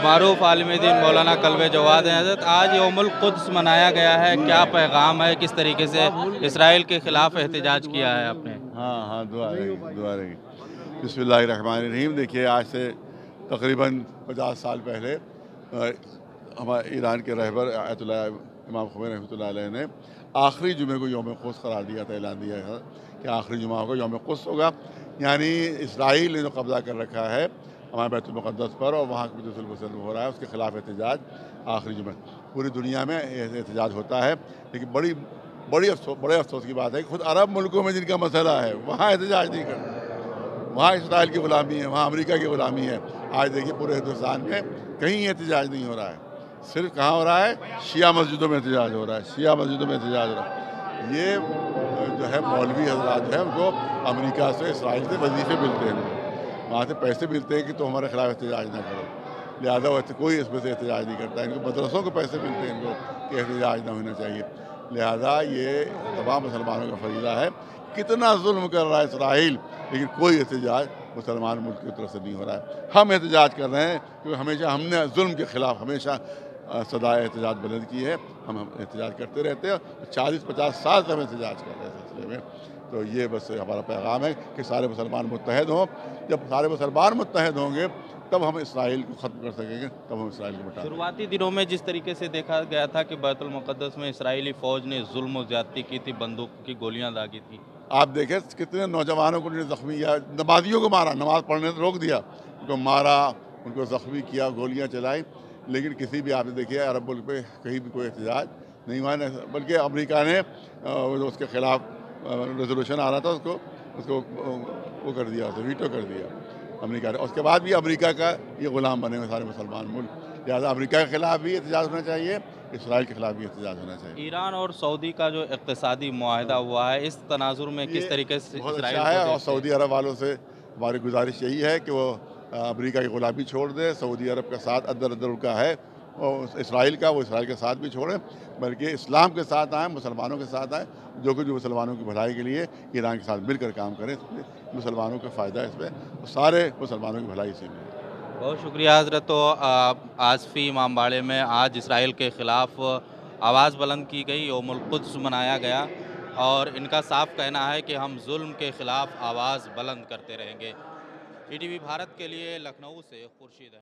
मारूफ आलिम दीन मौलाना कल्बे जवाद हैं। हज़रत आज यौमुल कुद्स मनाया गया है, क्या पैगाम है, किस तरीके से इसराइल के ख़िलाफ़ एहतजाज किया है आपने? हाँ हाँ, दुआ रही, दुआ रही। बिस्मिल्लाहिर्रहमानिर्रहीम। देखिए, आज से तकरीबन 50 साल पहले हमारे ईरान के रहबर आयतुल्लाह इमाम ख़ुमैनी रहमतुल्लाह अलैह ने आखिरी जुमे को यौम क़ुद्स करार दिया था, ऐलान दिया था कि आखिरी जुमा होगा, यौम क़ुद्स होगा। यानी इसराइल ने जो कब्ज़ा कर रखा है हमारे बैतुल मुक़द्दस पर और वहाँ पर जो मुसल्लम हो रहा है उसके ख़िलाफ़ एहतजाज आखिरी जुमे। पूरी दुनिया में एहतजाज होता है, लेकिन बड़े अफसोस की बात है कि खुद अरब मुल्कों में जिनका मसला है वहाँ एहतजाज नहीं करते। वहाँ इसराइल की ग़ुलामी है, वहाँ अमेरिका की ग़ुलामी है। आज देखिए पूरे हिंदुस्तान में कहीं एहतजाज नहीं हो रहा है, सिर्फ कहाँ हो रहा है, शिया मस्जिदों में एहतजाज हो रहा है, शिया मस्जिदों में एहतजाज हो रहा है। ये जो है मौलवी हज़रात जो है उनको अमेरिका से इसराइल से वजीफ़े मिलते हैं, वहाँ से पैसे मिलते हैं कि तुम हमारे ख़िलाफ़ एहतजाज ना करो, लिहाजा वैसे कोई इसमें से एहतजाज नहीं करता है। इनको मदरसों को पैसे मिलते हैं इनको कि एहतजाज ना होना चाहिए। लिहाजा ये तमाम मुसलमानों का फरीज़ा है, कितना जुल्म कर रहा है इसराइल, लेकिन कोई एहतजाज मुसलमान मुल्क की तरफ से नहीं हो रहा है। हम एहतजाज कर रहे हैं क्योंकि हमेशा हमने जुल्म के ख़िलाफ़ हमेशा सदा एहतजाज बुलंद की है। हम एहतजाज करते रहते हैं, 40-50 साल से हम एहतजाज कर रहे हैं इस सिलसिले में। तो ये बस हमारा पैगाम है कि सारे मुसलमान मुत्तहद हों। जब सारे मुसलमान मुत्तहद होंगे तब हम इसराइल को ख़त्म कर सकेंगे, तब हम इसराइल को मिटा। शुरुआती दिनों में जिस तरीके से देखा गया था कि बैतुल मुक़द्दस में इसराइली फ़ौज ने जुल्म और ज़्यादती की थी, बंदूक की गोलियाँ दागी थी। आप देखें कितने नौजवानों को उन्होंने ज़ख्मी किया, नमाजियों को मारा, नमाज़ पढ़ने से रोक दिया, उनको मारा, उनको ज़ख्मी किया, गोलियां चलाई। लेकिन किसी भी आपने देखिए अरब मुल्क पे कहीं भी कोई एहतजाज नहीं हुआ, बल्कि अमेरिका ने उसके ख़िलाफ़ रेजोल्यूशन आ रहा था उसको वो कर दिया, उसे वीटो कर दिया अमेरिका ने। उसके बाद भी अमेरिका का ये ग़ुलाम बने हुए सारे मुसलमान मुल्क। लिहाजा अमेरिका के ख़िलाफ़ भी एहतजाज होना चाहिए, इसराइल के ख़िलाफ़ भी एहतजाज होना चाहिए। ईरान और सऊदी का जो इक़्तिसादी मुआहदा हुआ है, इस तनाज़ुर में किस तरीके से बहुत इसराइल अच्छा को है, और देखते हैं? सऊदी अरब वालों से हमारी गुजारिश यही है कि वो अमेरिका की ग़ुलामी छोड़ दें। सऊदी अरब का साथ अदर उनका है और इसराइल का, वो इसराइल के साथ भी छोड़ें, बल्कि इस्लाम के साथ आएँ, मुसलमानों के साथ आएँ, जो कुछ भी मुसलमानों की भलाई के लिए ईरान के साथ मिलकर काम करें। मुसलमानों को फ़ायदा है इसमें, सारे मुसलमानों की भलाई इसी में है। बहुत शुक्रिया हज़रत। तो आसफ़ी इमामबाड़े में आज इसराइल के ख़िलाफ़ आवाज़ बुलंद की गई, यौमुल कुद्स मनाया गया और इनका साफ कहना है कि हम जुल्म के ख़िलाफ़ आवाज़ बुलंद करते रहेंगे। ईटीवी भारत के लिए लखनऊ से खुर्शीद।